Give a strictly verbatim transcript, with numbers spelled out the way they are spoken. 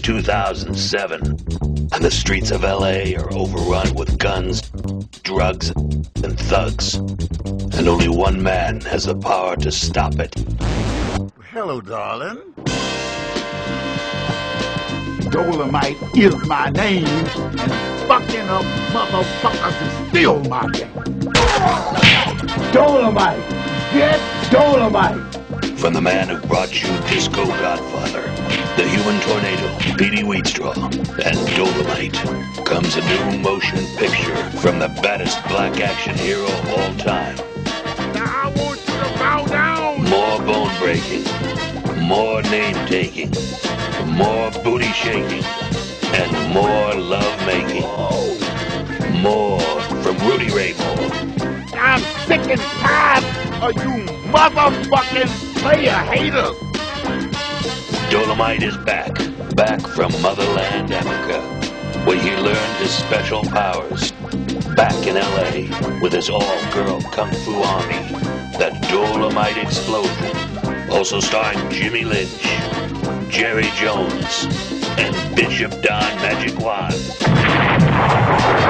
two thousand seven, and the streets of L A are overrun with guns, drugs, and thugs. And only one man has the power to stop it. Hello, darling. Dolemite is my name, and fucking up motherfuckers is still my game. Dolemite! Get Dolemite! From the man who brought you Disco Godfather, the Human Tornado, Petey Wheatstraw, and Dolemite, comes a new motion picture from the baddest black action hero of all time. Now I want you to bow down! More bone breaking, more name taking, more booty shaking, and more love making. More from Rudy Ray Moore. I'm sick and tired of you motherfucking player haters! Dolemite is back, back from motherland Africa, where he learned his special powers. Back in L A with his all-girl kung fu army, the Dolemite Explosion. Also starring Jimmy Lynch, Jerry Jones, and Bishop Don Magic Wand.